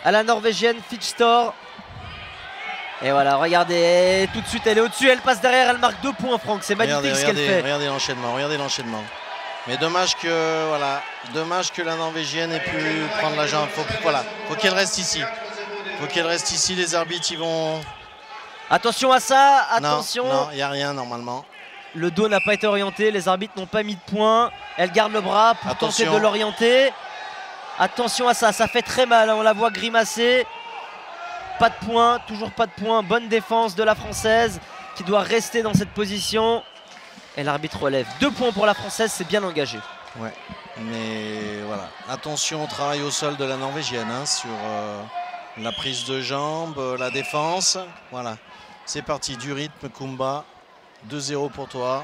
à la Norvégienne Fitchtor. Et voilà, regardez, tout de suite elle est au-dessus, elle passe derrière, elle marque 2 points, Franck. C'est magnifique ce qu'elle fait. Regardez l'enchaînement, regardez l'enchaînement. Mais dommage que, voilà, dommage que la Norvégienne ait pu prendre la jambe. Faut qu'elle reste ici. Faut qu'elle reste ici, les arbitres ils vont... Attention à ça, attention. Non, il n'y a rien normalement. Le dos n'a pas été orienté, les arbitres n'ont pas mis de points. Elle garde le bras pour tenter de l'orienter. Attention à ça, ça fait très mal, on la voit grimacer. Pas de points, toujours pas de points. Bonne défense de la Française qui doit rester dans cette position. Et l'arbitre relève. 2 points pour la Française, c'est bien engagé. Ouais, mais voilà. Attention au travail au sol de la Norvégienne hein, sur la prise de jambe, la défense. Voilà, c'est parti, du rythme, Kumba. 2-0 pour toi.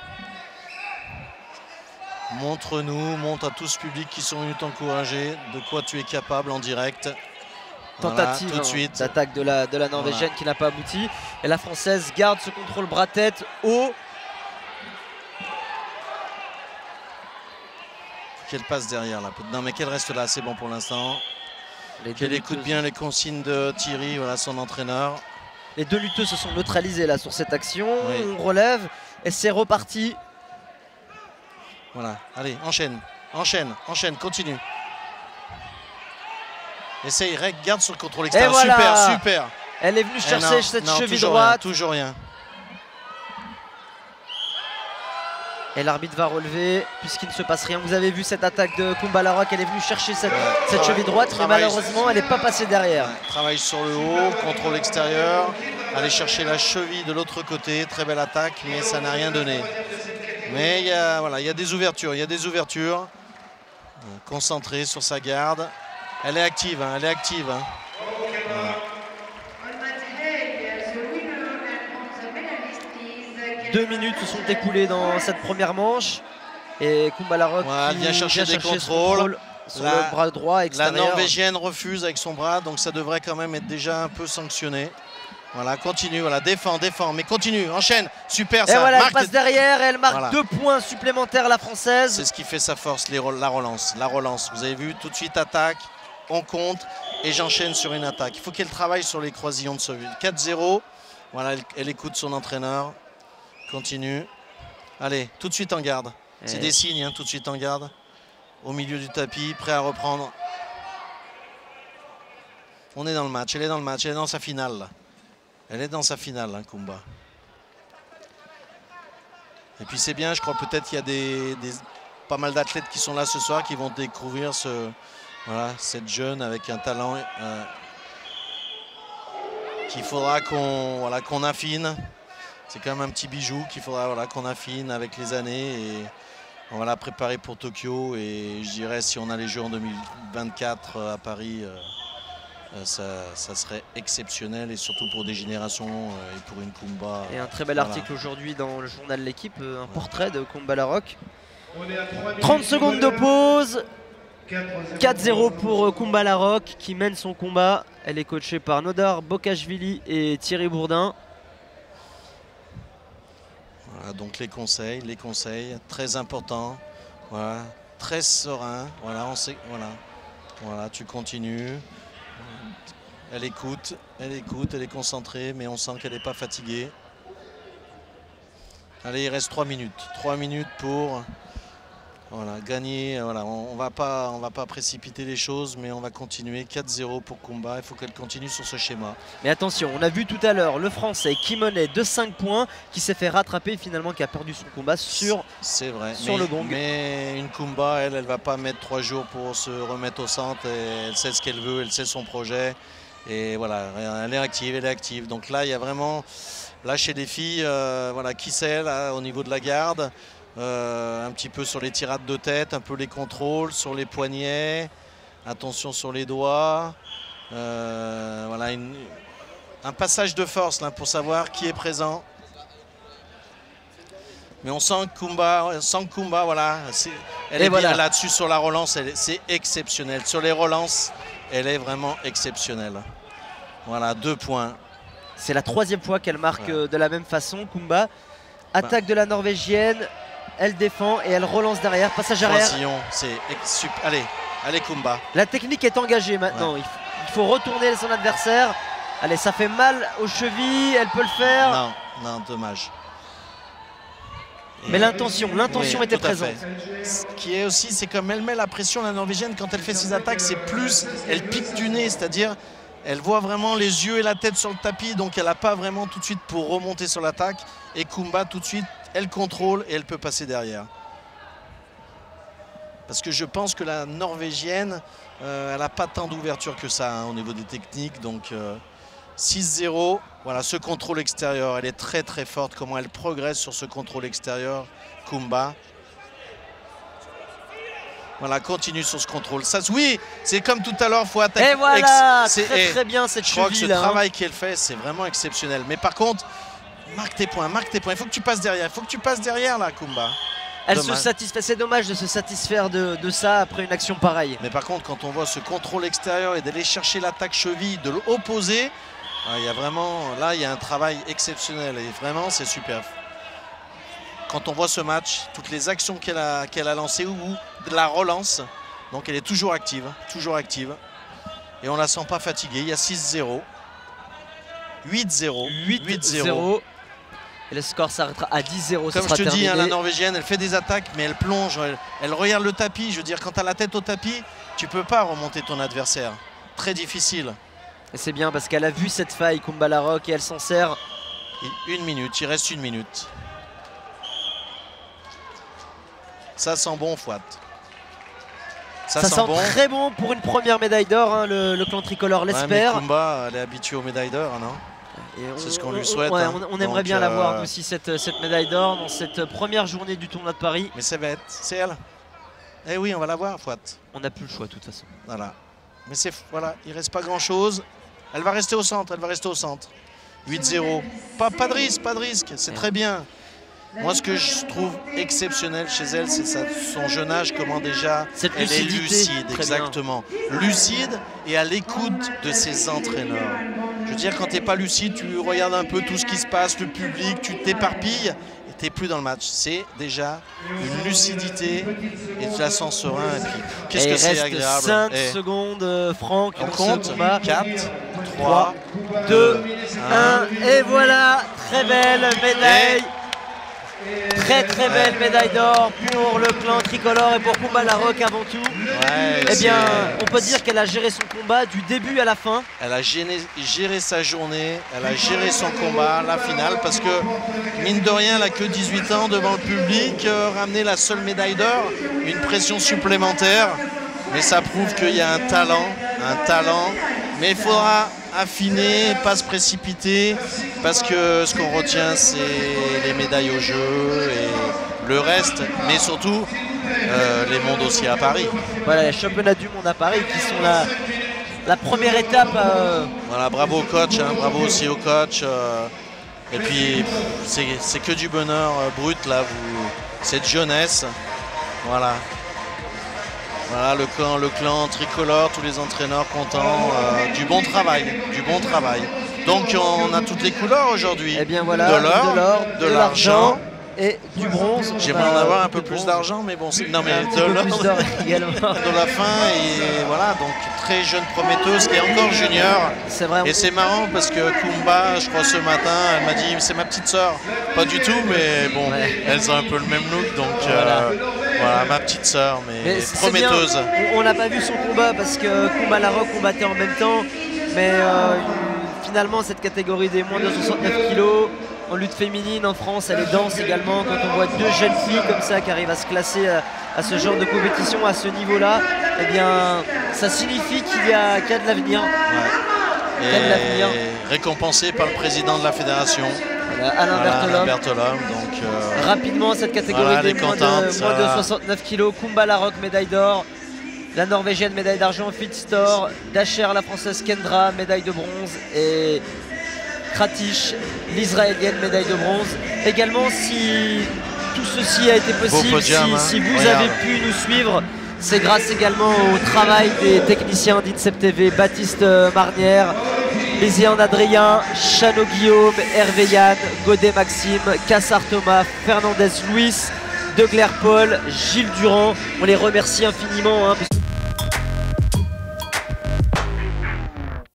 Montre-nous, montre à tout ce public qui sont venus t'encourager de quoi tu es capable en direct. Tentative voilà, tout de suite d'attaque de la Norvégienne qui n'a pas abouti. Et la Française garde ce contrôle bras-tête haut. Qu'elle passe derrière là. Non mais qu'elle reste là, c'est bon pour l'instant. Qu'elle écoute bien les consignes de Thierry, voilà son entraîneur. Les 2 lutteuses se sont neutralisées là sur cette action. Oui. On relève et c'est reparti. Voilà, allez, enchaîne, continue. Essaye, garde sur le contrôle extérieur. Voilà. Super. Elle est venue chercher cette cheville droite. Toujours rien. Et l'arbitre va relever puisqu'il ne se passe rien. Vous avez vu cette attaque de Kumba Larocque, elle est venue chercher cette cheville droite, mais malheureusement elle n'est pas passée derrière. Travaille sur le haut, contrôle extérieur, aller chercher la cheville de l'autre côté, très belle attaque, mais ça n'a rien donné. Mais il y a des ouvertures, concentrée sur sa garde. Elle est active, hein, Voilà. 2 minutes se sont écoulées dans cette première manche. Et Kumba Larocque vient chercher des contrôles. Sur le bras droit extérieur. La Norvégienne refuse avec son bras, donc ça devrait quand même être déjà un peu sanctionné. Voilà, continue, voilà, défend, mais continue, enchaîne, super ça. Et voilà, elle passe derrière et elle marque 2 points supplémentaires la Française. C'est ce qui fait sa force, la relance. Vous avez vu, tout de suite attaque, on compte et j'enchaîne sur une attaque. Il faut qu'elle travaille sur les croisillons de ce 4-0. Voilà, elle écoute son entraîneur. Continue. Allez, tout de suite en garde. C'est des signes, hein, tout de suite en garde. Au milieu du tapis, prêt à reprendre. On est dans le match, elle est dans sa finale. Là. Elle est dans sa finale, hein, Kumba. Et puis c'est bien, je crois peut-être qu'il y a pas mal d'athlètes qui sont là ce soir, qui vont découvrir cette jeune avec un talent qu'il faudra qu'on affine. C'est quand même un petit bijou qu'il faudra qu'on affine avec les années. Et on va la préparer pour Tokyo. Et je dirais, si on a les Jeux en 2024 à Paris, ça serait exceptionnel. Et surtout pour des générations et pour une Kumba. Et un très bel article aujourd'hui dans le journal L'Équipe, un portrait de Kumba Larocque. 30 secondes de pause. 4-0 pour Kumba Larocque qui mène son combat. Elle est coachée par Nodar Bokashvili et Thierry Bourdin. Voilà, donc les conseils, très importants. Voilà, très serein. Voilà, voilà, tu continues. Elle écoute, elle est concentrée, mais on sent qu'elle n'est pas fatiguée. Allez, il reste 3 minutes. 3 minutes pour gagner. Voilà, on va pas précipiter les choses, mais on va continuer. 4-0 pour Kumba. Il faut qu'elle continue sur ce schéma. Mais attention, on a vu tout à l'heure le Français Kimonet de 5 points qui s'est fait rattraper finalement, qui a perdu son combat sur le gong. Mais une Kumba, elle va pas mettre 3 jours pour se remettre au centre. Et elle sait ce qu'elle veut, elle sait son projet. Et voilà, elle est active. Donc là, il y a vraiment, là chez les filles, qui sait là, au niveau de la garde. Un petit peu sur les tirades de tête, un peu les contrôles sur les poignets, attention sur les doigts. Voilà, un passage de force là, pour savoir qui est présent. Mais on sent que Kumba, voilà, elle est bien là-dessus sur la relance, c'est exceptionnel. Sur les relances, elle est vraiment exceptionnelle. Voilà, 2 points. C'est la 3e fois qu'elle marque de la même façon, Kumba. Attaque de la Norvégienne. Elle défend et elle relance derrière, passage arrière. Allez Kumba. La technique est engagée maintenant, il faut retourner son adversaire. Allez, ça fait mal aux chevilles, elle peut le faire. Non, non, dommage. Mais l'intention était présente. Ce qui est aussi, c'est comme elle met la pression, la Norvégienne, quand elle fait ses attaques, c'est plus, elle pique du nez, c'est-à-dire elle voit vraiment les yeux et la tête sur le tapis, donc elle n'a pas vraiment tout de suite pour remonter sur l'attaque. Et Kumba, tout de suite, elle contrôle et elle peut passer derrière. Parce que je pense que la Norvégienne, elle n'a pas tant d'ouverture que ça hein, au niveau des techniques, donc 6-0. Voilà, ce contrôle extérieur, elle est très très forte. Comment elle progresse sur ce contrôle extérieur, Kumba. Voilà, continue sur ce contrôle. Ça, oui, c'est comme tout à l'heure, il faut attaquer. Et voilà, très bien cette cheville. Je crois que ce travail qu'elle fait, c'est vraiment exceptionnel. Mais par contre, marque tes points, marque tes points. Il faut que tu passes derrière, il faut que tu passes derrière là, Kumba. Elle se satisfait, c'est dommage de se satisfaire de ça après une action pareille. Mais par contre, quand on voit ce contrôle extérieur et d'aller chercher l'attaque cheville, de l'opposer, il y a vraiment, là, il y a un travail exceptionnel et vraiment, c'est super. Quand on voit ce match, toutes les actions qu'elle a lancées ou de la relance, donc elle est toujours active. Et on ne la sent pas fatiguée. Il y a 6-0, 8-0, 8-0. Et le score s'arrêtera à 10-0. Comme je te dis, hein, la Norvégienne, elle fait des attaques, mais elle plonge, elle regarde le tapis. Je veux dire, quand tu as la tête au tapis, tu ne peux pas remonter ton adversaire. Très difficile. Et c'est bien parce qu'elle a vu cette faille, Kumba Larocque, et elle s'en sert. Et 1 minute, il reste 1 minute. Ça sent bon, Fouad. Ça sent bon. Très bon pour une première médaille d'or, hein, le clan tricolore l'espère. Ouais, Kumba, elle est habituée aux médailles d'or, non? C'est ce qu'on lui souhaite. Ouais, on aimerait bien l'avoir aussi, cette médaille d'or, dans cette première journée du tournoi de Paris. Mais ça va être, c'est elle. Eh oui, on va la voir, Fouad. On n'a plus le choix, de toute façon. Voilà. Mais c'est, voilà, il ne reste pas grand-chose. Elle va rester au centre, 8-0. Pas de risque, c'est très bien. Moi, ce que je trouve exceptionnel chez elle, c'est son jeune âge, comment déjà elle est lucide, exactement. Lucide et à l'écoute de ses entraîneurs. Je veux dire, quand tu n'es pas lucide, tu regardes un peu tout ce qui se passe, le public, tu t'éparpilles et tu n'es plus dans le match. C'est déjà une lucidité et tu la sens serein. Et puis, qu'est-ce que c'est agréable. 5 secondes, Franck. On compte 4, 3, 2, 1. Et voilà, très belle médaille. Très belle médaille d'or pour le clan tricolore et pour Kumba Larocque avant tout. Eh bien, on peut dire qu'elle a géré son combat du début à la fin. Elle a géré sa journée, elle a géré son combat, la finale, parce que mine de rien, elle n'a que 18 ans devant le public, ramener la seule médaille d'or, une pression supplémentaire, mais ça prouve qu'il y a un talent, mais il faudra affiner, pas se précipiter, parce que ce qu'on retient, c'est les médailles au jeu et le reste, mais surtout les mondes aussi à Paris. Voilà, les championnats du monde à Paris qui sont la première étape. Voilà, bravo au coach, hein, bravo aussi au coach. Et puis, c'est que du bonheur brut, là, cette jeunesse. Voilà. Voilà, le clan tricolore, tous les entraîneurs contents, du bon travail. Donc on a toutes les couleurs aujourd'hui. Eh bien voilà, de l'or, de l'argent et du bronze. J'aimerais en avoir un peu plus d'argent, mais bon, non mais de l'or également. De la fin, et voilà, donc très jeune prometteuse qui est encore junior. C'est vrai. Et c'est marrant parce que Kumba, je crois ce matin, elle m'a dit c'est ma petite sœur. Pas du tout, mais bon, elles ont un peu le même look, donc voilà, ma petite sœur, mais prometteuse. On n'a pas vu son combat parce que Kumba Larocque combattait en même temps, mais finalement cette catégorie des moins de 69 kg en lutte féminine en France, elle est dense également. Quand on voit deux jeunes filles comme ça qui arrivent à se classer à ce genre de compétition, à ce niveau-là, eh bien ça signifie qu'il y a de l'avenir. Et récompensé par le président de la fédération. Alain Berthelhomme. Donc, rapidement, cette catégorie des moins de 69 kg, Kumba Larocque, médaille d'or. La Norvégienne, médaille d'argent, Fittstor. Dacher, la Française Kendra, médaille de bronze. Et Kratish, l'Israélienne, médaille de bronze. Également, si tout ceci a été possible, podium, si vous avez pu nous suivre, c'est grâce également au travail des techniciens d'INSEP TV, Baptiste Marnière, Léziane Adrien, Chano Guillaume, Hervé Yann, Godet Maxime, Cassar Thomas, Fernandez Louis, Degler Paul, Gilles Durand. On les remercie infiniment.